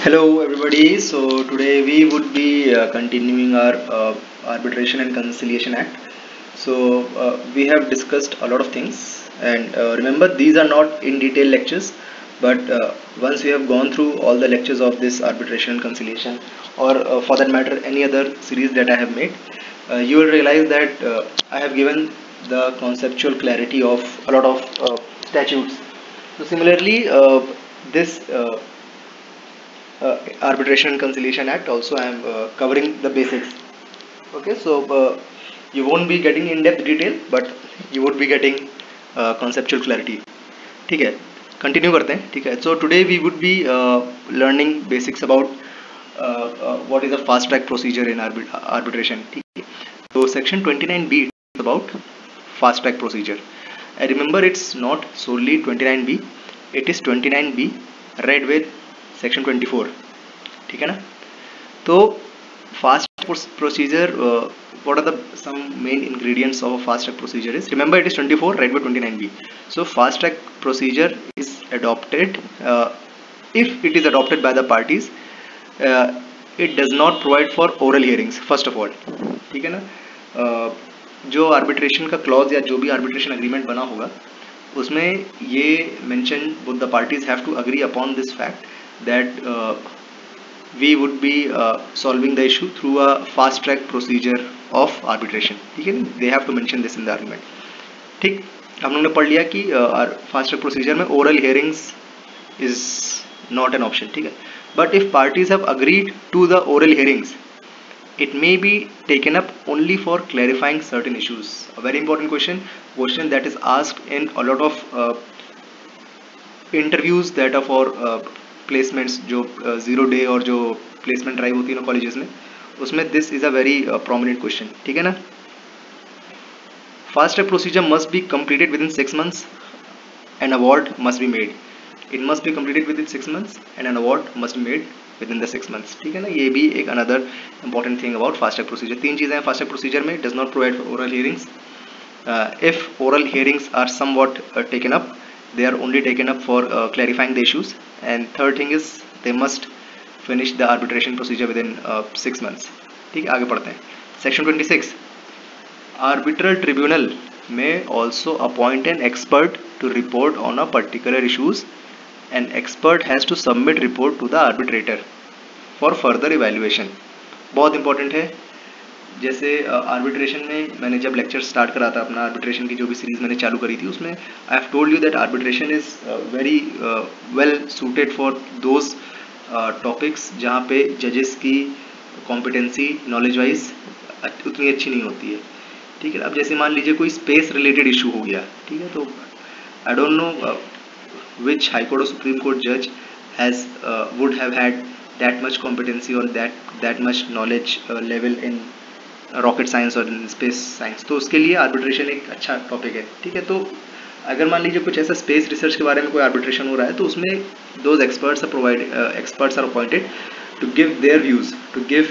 Hello everybody. So today we would be continuing our Arbitration and Conciliation Act. So we have discussed a lot of things, and remember these are not in detail lectures, but once we have gone through all the lectures of this Arbitration and Conciliation, or for that matter any other series that I have made, you will realize that I have given the conceptual clarity of a lot of statutes. So similarly, this Arbitration and Conciliation Act also I am covering the basics. Okay, so you won't be getting in-depth detail, but you would be getting conceptual clarity. ठीक है, continue करते हैं. ठीक है, so today we would be learning basics about what is a fast track procedure in arbitration. ठीक है, so section 29B is about fast track procedure. I remember it's not solely 29B, it is 29B read with section 24. ठीक है ना. तो fast procedure, what are the some main ingredients of a fast track procedure is, remember it is 24 read by 29B. So fast track procedure is adopted if it is adopted by the parties. It does not provide for oral hearings first of all. ठीक है ना. जो arbitration का clause या जो भी arbitration agreement बना होगा उसमें ये mention both the parties have to agree upon this fact that we would be solving the issue through a fast track procedure of arbitration. ठीक है, they have to mention this in the argument. ठीक, हम लोगों ने पढ़ लिया कि fast track procedure में oral hearings is not an option. ठीक है, but if parties have agreed to the oral hearings it may be taken up only for clarifying certain issues. A very important question that is asked in a lot of interviews that are for placements जो 0 day और जो placement drive होती है ना colleges में, उसमें this is a very prominent question. ठीक है ना. Fast track procedure must be completed within 6 months and award must be made. It must be completed within 6 months and an award must be made within the 6 months. ठीक है ना. ये भी एक another important thing about fast track procedure. 3 चीज़ें हैं fast track procedure में. Does not provide for oral hearings. If oral hearings are somewhat taken up, they are only taken up for clarifying the issues. And third thing is they must finish the arbitration procedure within 6 months. ठीक है, आगे पढ़ते हैं. Section 26. Arbitral tribunal may also appoint an expert to report on a particular issues. An expert has to submit report to the arbitrator for further evaluation. बहुत important है. जैसे arbitration में मैंने जब लेक्चर स्टार्ट करा था अपना आर्बिट्रेशन की जो भी सीरीज मैंने चालू करी थी, उसमें I have told you that arbitration is very well suited for those topics जहाँ पे जजेस की कॉम्पिटेंसी नॉलेज वाइज उतनी अच्छी नहीं होती है. ठीक है. अब जैसे मान लीजिए कोई स्पेस रिलेटेड इशू हो गया. ठीक है, तो I don't know which high court और सुप्रीम कोर्ट जज has would have had that much competency और that much knowledge level in rocket science और स्पेस साइंस. तो उसके लिए आर्बिट्रेशन एक अच्छा टॉपिक है. ठीक है, तो अगर मान लीजिए कुछ ऐसा स्पेस रिसर्च के बारे में कोई आर्बिट्रेशन हो रहा है तो उसमें those experts are appointed to give their views, to give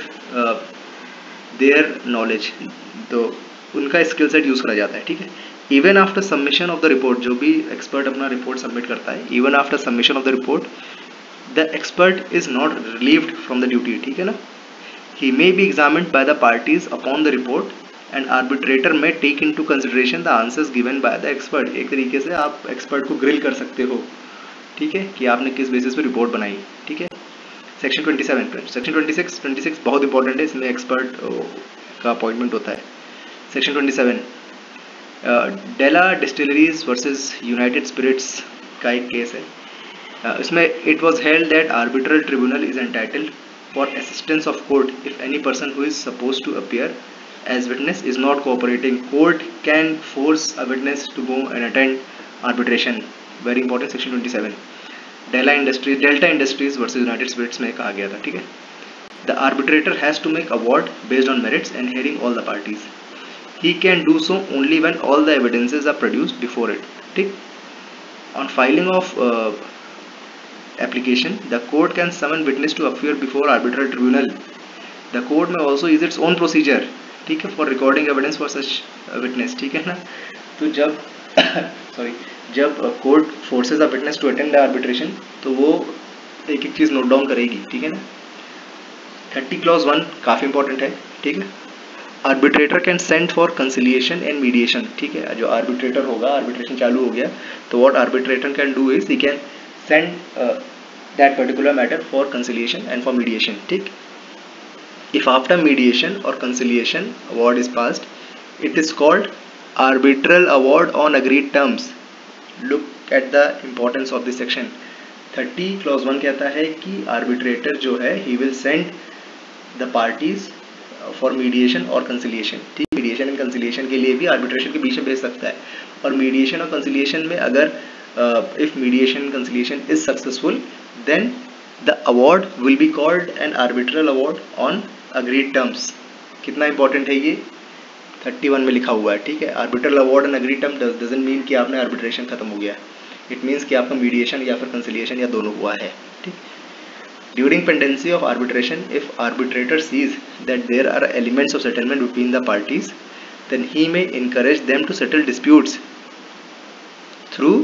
their knowledge. तो उनका स्किल सेट यूज़ करा जाता है. ठीक है. Even after submission of the report, जो भी एक्सपर्ट अपना रिपोर्ट सबमिट करता है, even after submission of the report the expert is not relieved from the duty. ठीक है ना. He may be examined by the parties upon the report and arbitrator may take into consideration the answers given by the expert. एक तरीके से आप expert को grill कर सकते हो. ठीक है, कि आपने किस बेसिस पे रिपोर्ट बनाई. ठीक है. सेक्शन 27. सेक्शन 26 बहुत इंपॉर्टेंट है. इसमें एक्सपर्ट का अपॉइंटमेंट होता है. Section 27 Delta distilleries versus United Spirits का एक केस है. इसमें it was held that arbitral tribunal is entitled for assistance of court if any person who is supposed to appear as witness is not cooperating. Court can force a witness to go and attend arbitration. Very important. Section 27. Delta Industries versus United Spirits में कहा गया था. ठीक है. The arbitrator has to make award based on merits and hearing all the parties. He can do so only when all the evidences are produced before it. ठीक. On filing of application, the court can summon witness to appear before arbitral tribunal. The court may also use its own procedure. ठीक है, for recording evidence for such witness. ठीक है ना. तो जब जब court forces a witness to attend the arbitration तो वो एक एक चीज़ नोट डाउन करेगी, ठीक है ना। 30 क्लॉज 1 काफ़ी इंपॉर्टेंट है, ठीक है। Arbitrator can send for conciliation and mediation, ठीक है। जो आर्बिट्रेटर होगा, आर्बिट्रेशन चालू हो गया तो what arbitrator can do is he can send that particular matter for conciliation and for mediation, ठीक। If after mediation or conciliation award is passed, it is called arbitral award on agreed terms. Look at the importance of this section. 30 clause 1 कहता है कि arbitrator जो है he will send the parties for mediation or conciliation, ठीक। mediation and conciliation के लिए भी arbitration के बीच में भेज सकता है। और mediation और conciliation में अगर if mediation and conciliation is successful, then the award will be called an arbitral award on agreed terms. कितना इंपॉर्टेंट है ये, 31 में लिखा हुआ है, ठीक है। Arbitral award and agreed term doesn't mean कि आपने आर्बिट्रेशन खत्म हो गया, इट मीन्स कि आपका मीडिएशन या फिर कंसिलिएशन या दोनों हुआ है, ठीक। During pendency of arbitration, if arbitrator sees that there are elements of settlement between the parties, then he may encourage them to settle disputes through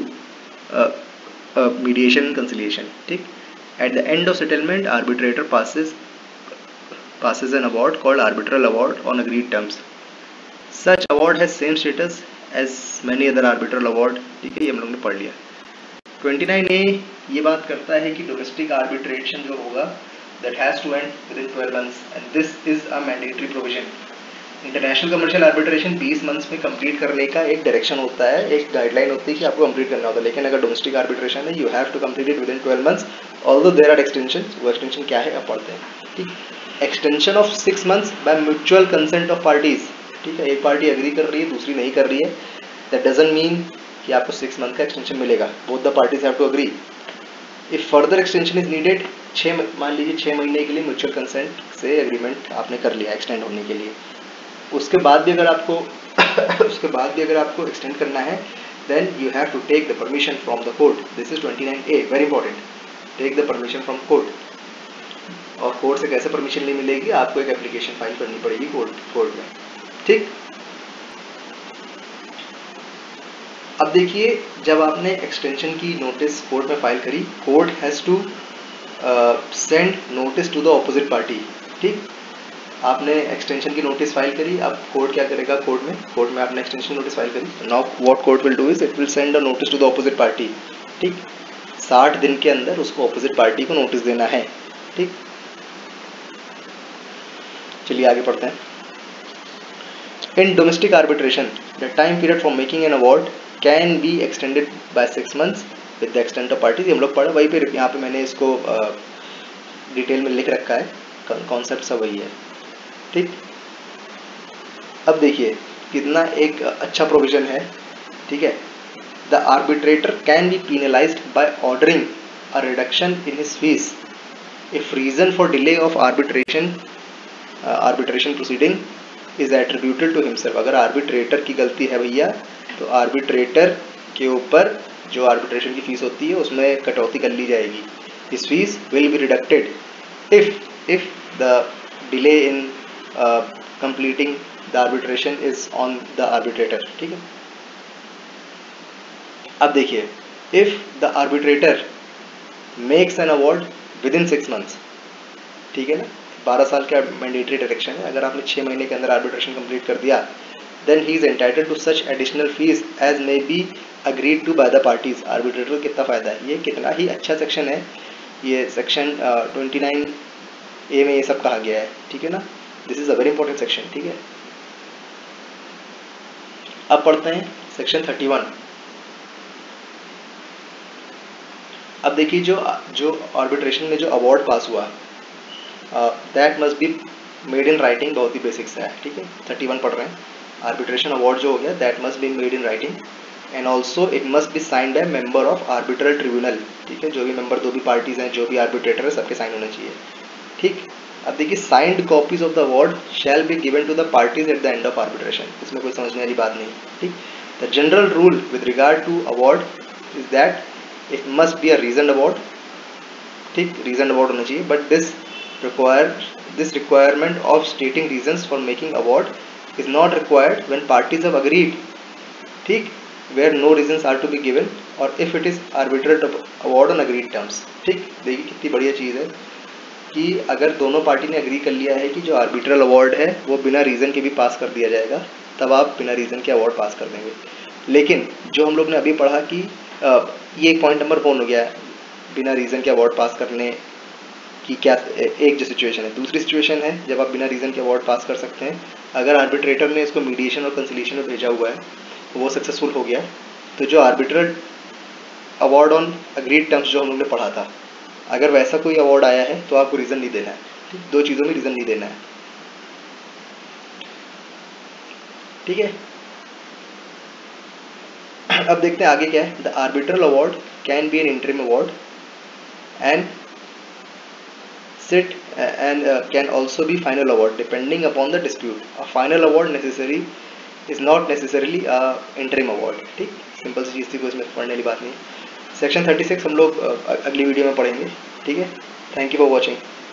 mediation and conciliation, ठीक। At the end of settlement, arbitrator passes an award called arbitral award on agreed terms. Such award has same status as many other arbitral award, ठीक है। ये हम लोग ने पढ़ लिया। 29A ये बात करता है कि डोमेस्टिक आर्बिट्रेशन जो होगा that has to end within 12 months and this is a mandatory provision. International commercial arbitration 20 months में कंप्लीट करने का एक डायरेक्शन होता है, एक गाइडलाइन होती है कि आपको कंप्लीट करना होता है, लेकिन अगर डोमेस्टिक आर्बिट्रेशन है you have to complete it within 12 months, although there are extension. वो एक्सटेंशन क्या है अब पढ़ते हैं, ठीक। Extension of 6 months by mutual consent of parties, ठीक है। एक पार्टी एग्री कर रही है, दूसरी नहीं कर रही है, दैट डजंट मीन कि आपको 6 मंथ का एक्सटेंशन मिलेगा, both the parties have to agree. If further extension is needed, मान लीजिए 6 महीने के लिए म्यूचुअल कंसेंट से एग्रीमेंट आपने कर लिया एक्सटेंड होने के लिए, उसके बाद भी अगर आपको एक्सटेंड करना है, then you have to take the permission from the court. This is 29A, very important, take the permission from court. और कोर्ट से कैसे परमिशन नहीं मिलेगी, आपको एक एप्लीकेशन फाइल करनी पड़ेगी कोर्ट में, ठीक। अब देखिए, जब आपने एक्सटेंशन की नोटिस कोर्ट में फाइल करी, court has to send notice to the opposite party, ठीक। आपने एक्सटेंशन की नोटिस फाइल करी, अब कोर्ट क्या करेगा, कोर्ट में आपने एक्सटेंशन नोटिस फाइल करी, now what court will do is it will send a notice to the opposite party, ठीक। 60 दिन के अंदर उसको ऑपोजिट पार्टी को नोटिस देना है, ठीक। चलिए आगे पढ़ते हैं। In domestic arbitration the time period for making an award can be extended by 6 months with the extent of parties. हम लोग पढ़ा वही पे, यहाँ पे मैंने इसको डिटेल में लिख रखा है, कॉन्सेप्ट सब वही है, ठीक। अब देखिए कितना एक अच्छा प्रोविजन है, ठीक है। The arbitrator can be penalised by ordering a reduction in his fees if reason for delay of arbitration proceeding is attributed to himself. अगर आर्बिट्रेटर की गलती है भैया, तो आर्बिट्रेटर के ऊपर जो आर्बिट्रेशन की फीस होती है उसमें कटौती कर ली जाएगी। His fees will be reducted if the delay in completing the arbitration is on the arbitrator, ठीक है। अब देखिए, if the arbitrator makes an award within 6 months, ठीक है ना, 12 साल का मैंडेटरी डायरेक्शन है, अगर आपने 6 महीने के अंदर आर्बिट्रेशन कंप्लीट कर दिया, then he is entitled to such additional fees as may be agreed to by the parties। Arbitrator को कितना फायदा है, ये कितना ही अच्छा सेक्शन है, ये सेक्शन 29A में ये सब कहा गया है, ठीक है ना। This is a very important section, ठीक है। अब पढ़ते हैं सेक्शन 31। अब देखिए, जो आर्बिट्रेशन में जो अवार्ड पास हुआ, that must be made in writing, बहुत ही बेसिक्स है, ठीक है। 31 पढ़ रहे हैं। आर्बिट्रेशन अवार्ड जो हो गया, that must be made in writing and also it must be signed by member of arbitral tribunal, ठीक है। जो भी मेंबर, जो भी पार्टीज हैं, जो भी आर्बिट्रेटर है, सबके साइन होने चाहिए, ठीक। अब देखिए, signed copies of the award shall be given to the parties at the end of arbitration. इसमें कोई समझने वाली बात नहीं, ठीक। The general rule with regard to award is that it must be a reason award, ठीक, reason award होना चाहिए, but this requirement of stating reasons for making award is not required when parties have agreed, ठीक, where no reasons are to be given और if it is arbitral award on agreed terms. ठीक, देखिए कितनी बढ़िया चीज़ है कि अगर दोनों पार्टी ने अग्री कर लिया है कि जो आर्बिट्रल अवार्ड है वो बिना रीज़न के भी पास कर दिया जाएगा, तब आप बिना रीज़न के अवार्ड पास कर देंगे। लेकिन जो हम लोग ने अभी पढ़ा कि ये एक पॉइंट नंबर 1 हो गया है, बिना रीज़न के अवार्ड पास करने की क्या एक जो सिचुएशन है। दूसरी सिचुएशन है जब आप बिना रीज़न के अवार्ड पास कर सकते हैं अगर आर्बिट्रेटर ने इसको मीडिएशन और कंसिलिएशन में भेजा हुआ है, वो सक्सेसफुल हो गया, तो जो arbitral award on agreed terms जो हम लोग ने पढ़ा था, अगर वैसा कोई अवार्ड आया है तो आपको रीज़न नहीं देना है। दो चीज़ों में रीज़न नहीं देना है। ठीक है, अब देखते हैं आगे क्या है। The arbitral award can be an interim award and sit and can also be final award depending upon the dispute. A final award necessary is not necessarily a interim award. ठीक, सिंपल सी चीज़ थी, कोई इसमें पढ़ने वाली बात नहीं। सेक्शन 36 हम लोग अगली वीडियो में पढ़ेंगे। ठीक है, थैंक यू फॉर वॉचिंग।